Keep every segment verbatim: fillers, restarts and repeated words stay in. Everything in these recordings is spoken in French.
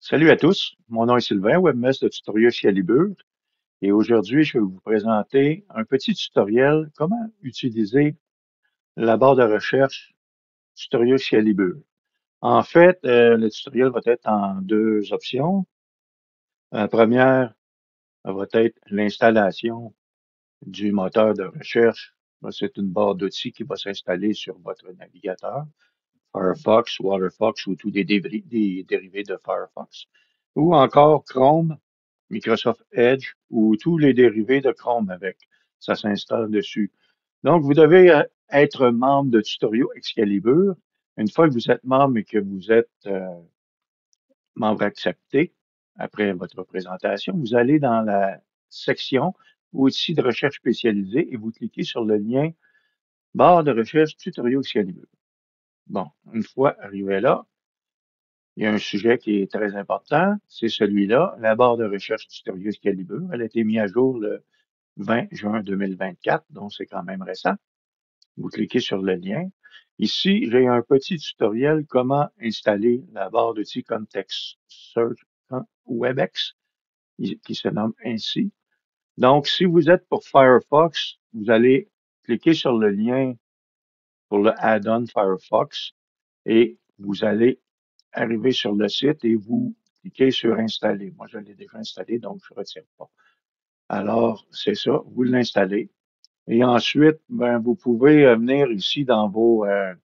Salut à tous, mon nom est Sylvain, webmaster de Tutoriel chez Alibur, et aujourd'hui je vais vous présenter un petit tutoriel comment utiliser la barre de recherche Tutoriel chez Alibur. En fait, euh, le tutoriel va être en deux options. La première va être l'installation du moteur de recherche. Ben, c'est une barre d'outils qui va s'installer sur votre navigateur, Firefox, Waterfox ou tous les, dévi- des dérivés de Firefox, ou encore Chrome, Microsoft Edge ou tous les dérivés de Chrome avec. Ça s'installe dessus. Donc, vous devez euh, être membre de Tutorial Excalibur. Une fois que vous êtes membre et que vous êtes euh, membre accepté, après votre présentation, vous allez dans la section outils de recherche spécialisés et vous cliquez sur le lien barre de recherche Tutorial Excalibur. Bon, une fois arrivé là, il y a un sujet qui est très important, c'est celui-là, la barre de recherche Tutorial Excalibur. Elle a été mise à jour le vingt juin deux mille vingt-quatre, donc c'est quand même récent. Vous cliquez sur le lien. Ici, j'ai un petit tutoriel comment installer la barre d'outils Context Search Webex, qui se nomme ainsi. Donc, si vous êtes pour Firefox, vous allez cliquer sur le lien pour le add-on Firefox et vous allez arriver sur le site et vous cliquez sur installer. Moi, je l'ai déjà installé, donc je ne retire pas. Alors, c'est ça, vous l'installez. Et ensuite, ben, vous pouvez euh, venir ici dans vos, euh,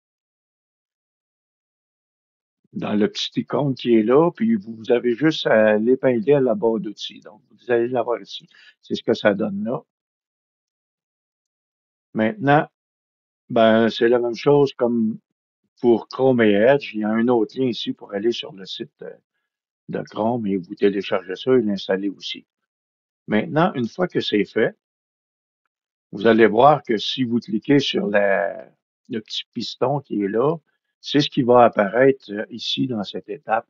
dans le petit icône qui est là, puis vous avez juste à l'épingler à la barre d'outils. Donc, vous allez l'avoir ici. C'est ce que ça donne là. Maintenant, ben, c'est la même chose comme pour Chrome et Edge. Il y a un autre lien ici pour aller sur le site euh, de Chrome et vous téléchargez ça et l'installer aussi. Maintenant, une fois que c'est fait, vous allez voir que si vous cliquez sur la, le petit piston qui est là, c'est ce qui va apparaître euh, ici dans cette étape.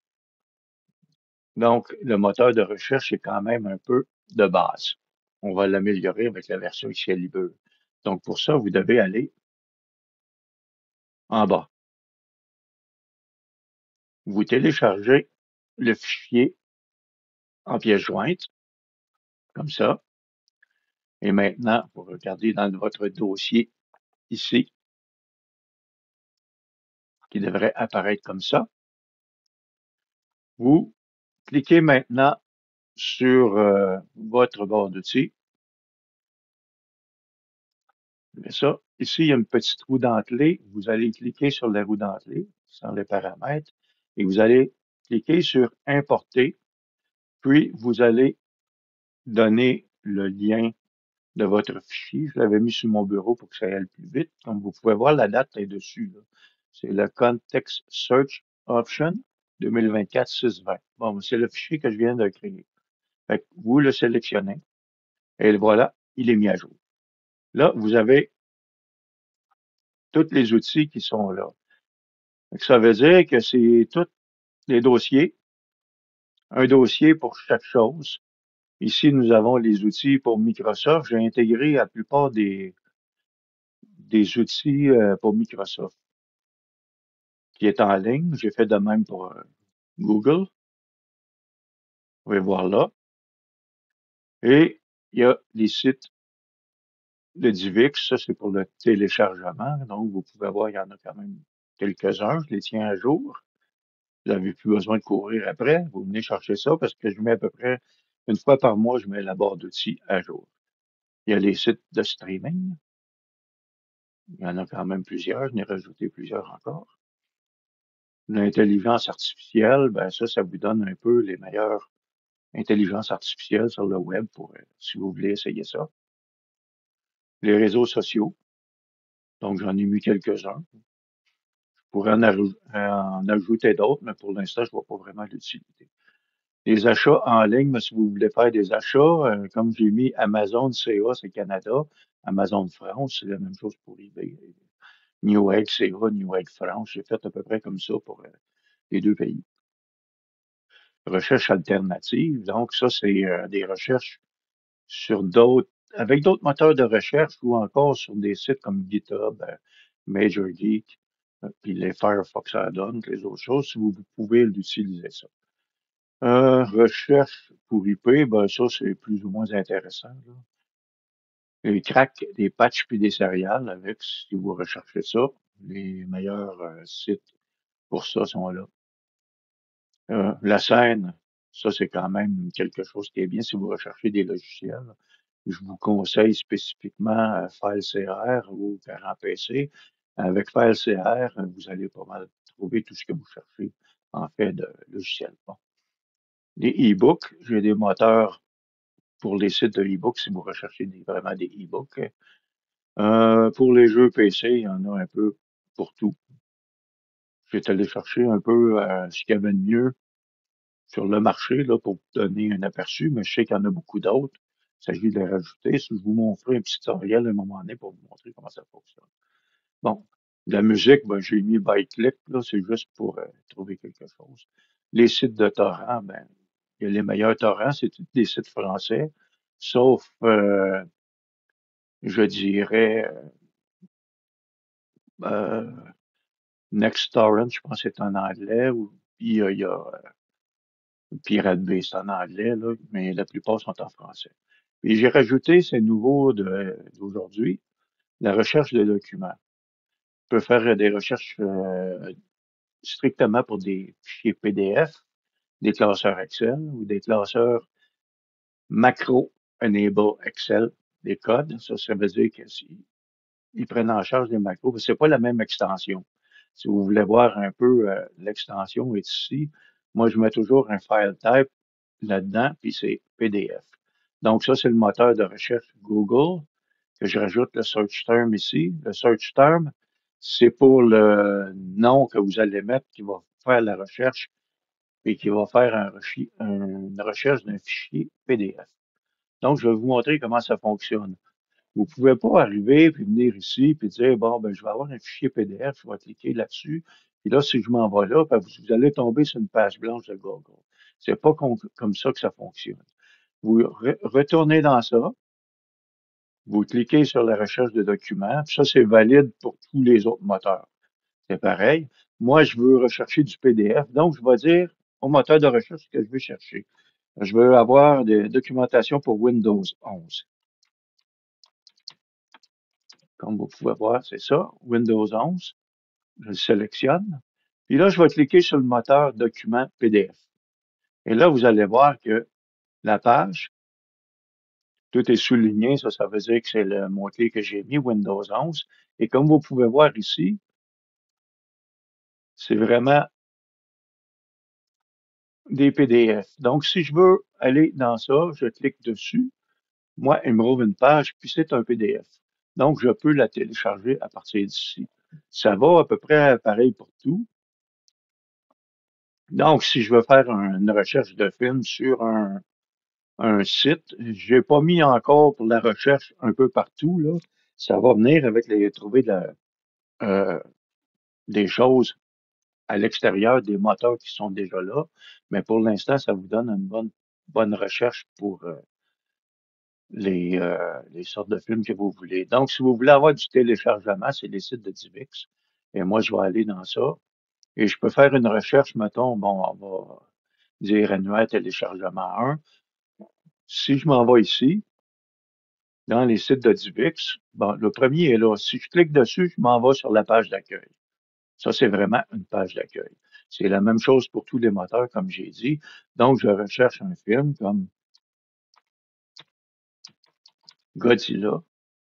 Donc, le moteur de recherche est quand même un peu de base. On va l'améliorer avec la version Excalibur. Donc, pour ça, vous devez aller en bas. Vous téléchargez le fichier en pièce jointe, comme ça. Et maintenant, vous regardez dans votre dossier ici, qui devrait apparaître comme ça. Vous cliquez maintenant sur euh, votre barre d'outils. Mais ça, ici, il y a une petite roue dentelée. Vous allez cliquer sur la roue dentelée, sans les paramètres, et vous allez cliquer sur Importer, puis vous allez donner le lien de votre fichier. Je l'avais mis sur mon bureau pour que ça aille plus vite. Comme vous pouvez voir, la date est dessus. C'est le Context Search Option deux mille vingt-quatre six vingt. Bon, c'est le fichier que je viens de créer. Fait que vous le sélectionnez, et voilà, il est mis à jour. Là, vous avez tous les outils qui sont là. Ça veut dire que c'est tous les dossiers, un dossier pour chaque chose. Ici, nous avons les outils pour Microsoft. J'ai intégré la plupart des, des outils euh, pour Microsoft qui est en ligne. J'ai fait de même pour euh, Google. Vous pouvez voir là. Et il y a les sites de Divix. Ça, c'est pour le téléchargement. Donc, vous pouvez voir, il y en a quand même quelques-uns. Je les tiens à jour. Vous n'avez plus besoin de courir après. Vous venez chercher ça parce que je mets à peu près une fois par mois, je mets la barre d'outils à jour. Il y a les sites de streaming. Il y en a quand même plusieurs. Je n'ai rajouté plusieurs encore. L'intelligence artificielle, ben ça, ça vous donne un peu les meilleures intelligences artificielles sur le web pour, euh, si vous voulez essayer ça. Les réseaux sociaux. Donc, j'en ai mis quelques-uns. Je pourrais en, en ajouter d'autres, mais pour l'instant, je ne vois pas vraiment l'utilité. Les achats en ligne, mais si vous voulez faire des achats, euh, comme j'ai mis Amazon C A, c'est Canada, Amazon France, c'est la même chose pour eBay. Newegg C A, Newegg France, j'ai fait à peu près comme ça pour euh, les deux pays. Recherche alternative, donc ça, c'est euh, des recherches sur d'autres, avec d'autres moteurs de recherche ou encore sur des sites comme GitHub, euh, Major Geek, euh, puis les Firefox Add-ons, les autres choses, si vous, vous pouvez l'utiliser ça. Euh, recherche pour I P, ben ça, c'est plus ou moins intéressant, là. Les cracks, des patchs puis des céréales avec, si vous recherchez ça, les meilleurs euh, sites pour ça sont là. Euh, la scène, ça, c'est quand même quelque chose qui est bien si vous recherchez des logiciels. Je vous conseille spécifiquement euh, FileCR ou Parent P C. Avec FileCR, vous allez pas mal trouver tout ce que vous cherchez en fait de logiciels. Bon. Les e-books, j'ai des moteurs pour les sites de e-books si vous recherchez des, vraiment des e-books. Euh, pour les jeux P C, il y en a un peu pour tout. J'ai allé chercher un peu euh, ce qu'il y avait de mieux sur le marché là, pour vous donner un aperçu, mais je sais qu'il y en a beaucoup d'autres. Il s'agit de les rajouter. Si je vous montrer un petit tutoriel à un moment donné pour vous montrer comment ça fonctionne. Bon, la musique, ben, j'ai mis ByteClick, là, c'est juste pour euh, trouver quelque chose. Les sites de torrents, ben, il y a les meilleurs torrents, c'est tous des sites français, sauf, euh, je dirais, euh, NextTorrent, je pense que c'est en anglais, ou il y a, il y a euh, Pirate Bay, c'est en anglais, là, mais la plupart sont en français. Et j'ai rajouté, c'est nouveau de- d'aujourd'hui, la recherche de documents. On peut faire des recherches euh, strictement pour des fichiers P D F, des classeurs Excel ou des classeurs macro enable Excel, des codes. Ça, ça veut dire que si ils prennent en charge des macros, mais c'est pas la même extension. Si vous voulez voir un peu euh, l'extension est ici, moi je mets toujours un file type là-dedans, puis c'est P D F. Donc ça, c'est le moteur de recherche Google, que je rajoute le search term ici. Le search term, c'est pour le nom que vous allez mettre qui va faire la recherche et qui va faire un rechi- un- une recherche d'un fichier P D F. Donc, je vais vous montrer comment ça fonctionne. Vous pouvez pas arriver puis venir ici puis dire bon ben je vais avoir un fichier P D F, je vais cliquer là-dessus. Puis là, si je m'en vais là, ben, vous, vous allez tomber sur une page blanche de Google. C'est pas com- comme ça que ça fonctionne. Vous re- retournez dans ça, vous cliquez sur la recherche de documents, puis ça, c'est valide pour tous les autres moteurs. C'est pareil. Moi, je veux rechercher du P D F, donc je vais dire au moteur de recherche ce que je veux chercher. Je veux avoir des documentations pour Windows onze. Comme vous pouvez voir, c'est ça, Windows onze. Je le sélectionne. Puis là, je vais cliquer sur le moteur document P D F. Et là, vous allez voir que la page, tout est souligné. Ça, ça veut dire que c'est le mot-clé que j'ai mis, Windows onze. Et comme vous pouvez voir ici, c'est vraiment des P D F. Donc, si je veux aller dans ça, je clique dessus. Moi, il me rouvre une page, puis c'est un P D F. Donc, je peux la télécharger à partir d'ici. Ça va à peu près pareil pour tout. Donc, si je veux faire un- une recherche de film sur un, un site, j'ai pas mis encore pour la recherche un peu partout, là. Ça va venir avec les trouver de la- euh, des choses à l'extérieur des moteurs qui sont déjà là. Mais pour l'instant, ça vous donne une bonne, bonne recherche pour euh, les, euh, les sortes de films que vous voulez. Donc, si vous voulez avoir du téléchargement, c'est les sites de Divix. Et moi, je vais aller dans ça. Et je peux faire une recherche, mettons, bon, on va dire annuaire téléchargement un. Si je m'en vais ici, dans les sites de Divix, bon, le premier est là. Si je clique dessus, je m'en vais sur la page d'accueil. Ça, c'est vraiment une page d'accueil. C'est la même chose pour tous les moteurs, comme j'ai dit. Donc, je recherche un film comme Godzilla.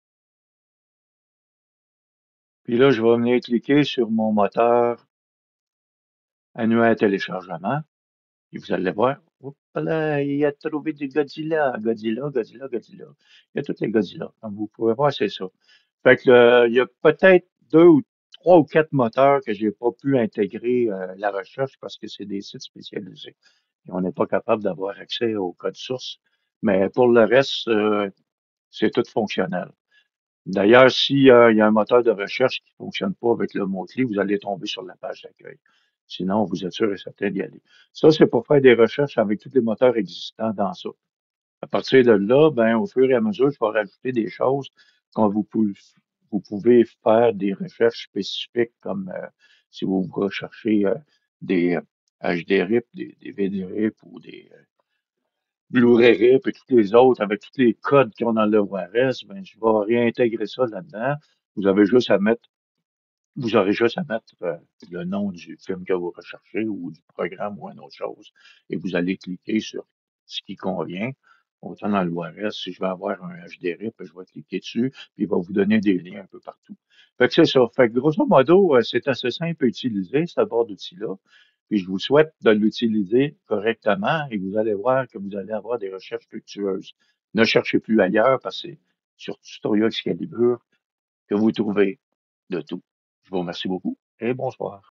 Puis là, je vais venir cliquer sur mon moteur annuaire téléchargement. Et vous allez voir, oups là, il a trouvé du Godzilla, Godzilla, Godzilla, Godzilla. Il y a tous les Godzilla. Comme vous pouvez voir, c'est ça. Fait que euh, il y a peut-être deux ou trois ou quatre moteurs que j'ai pas pu intégrer euh, la recherche parce que c'est des sites spécialisés. Et on n'est pas capable d'avoir accès au code source. Mais pour le reste, euh, c'est tout fonctionnel. D'ailleurs, s'il euh, y a un moteur de recherche qui fonctionne pas avec le mot-clé, vous allez tomber sur la page d'accueil. Sinon, vous êtes sûr et certain d'y aller. Ça, c'est pour faire des recherches avec tous les moteurs existants dans ça. À partir de là, ben, au fur et à mesure, je vais rajouter des choses quand vous pouvez, vous pouvez faire des recherches spécifiques comme euh, si vous recherchez euh, des H D R I P, des, des V D R I P ou des euh, Blu-ray R I P et tous les autres avec tous les codes qu'ils ont dans le O R S, ben, je vais réintégrer ça là-dedans. Vous avez juste à mettre Vous aurez juste à mettre euh, le nom du film que vous recherchez ou du programme ou une autre chose et vous allez cliquer sur ce qui convient. Autant dans le O R S, si je vais avoir un H D R I P, je vais cliquer dessus, puis il va vous donner des liens un peu partout. Fait que c'est ça. Fait que grosso modo, euh, c'est assez simple à utiliser, ce bord d'outil-là. Puis je vous souhaite de l'utiliser correctement et vous allez voir que vous allez avoir des recherches fructueuses. Ne cherchez plus ailleurs parce que c'est sur Tutorial Excalibur que vous trouvez de tout. Je vous remercie beaucoup et bonsoir.